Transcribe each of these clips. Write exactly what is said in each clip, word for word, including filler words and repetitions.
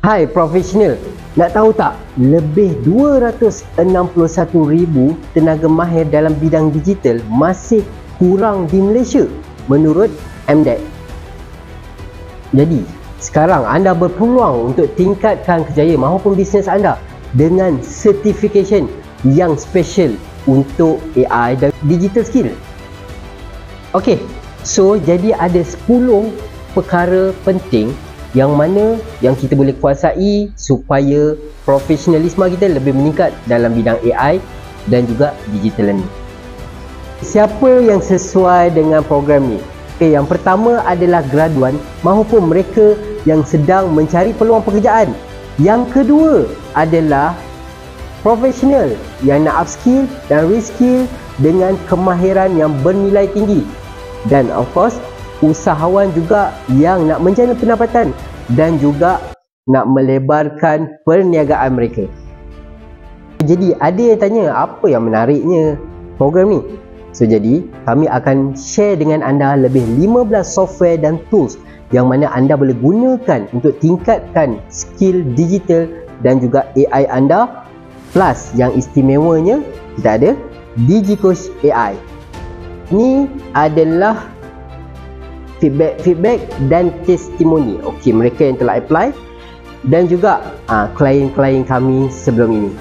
Hai profesional, nak tahu tak? Lebih dua ratus enam puluh satu ribu tenaga mahir dalam bidang digital masih kurang di Malaysia menurut M D E C. Jadi, sekarang anda berpeluang untuk tingkatkan kejayaan maupun bisnes anda dengan certification yang special untuk A I dan digital skill. Okey, so jadi ada sepuluh perkara penting yang mana yang kita boleh kuasai supaya profesionalisme kita lebih meningkat dalam bidang A I dan juga digital learning. Siapa yang sesuai dengan program ni? Okay, yang pertama adalah graduan maupun mereka yang sedang mencari peluang pekerjaan. Yang kedua adalah profesional yang nak upskill dan reskill dengan kemahiran yang bernilai tinggi. Dan of course, usahawan juga yang nak menjana pendapatan dan juga nak melebarkan perniagaan mereka. Jadi ada yang tanya apa yang menariknya program ni? So jadi kami akan share dengan anda lebih lima belas software dan tools yang mana anda boleh gunakan untuk tingkatkan skill digital dan juga A I anda. Plus yang istimewanya kita ada DigiCoach A I. Ini adalah feedback-feedback dan testimoni. Okey, mereka yang telah apply dan juga uh, klien-klien kami sebelum ini.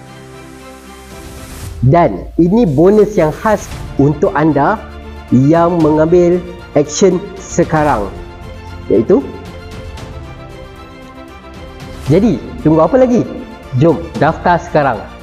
Dan ini bonus yang khas untuk anda yang mengambil action sekarang, iaitu jadi tunggu apa lagi? Jom daftar sekarang.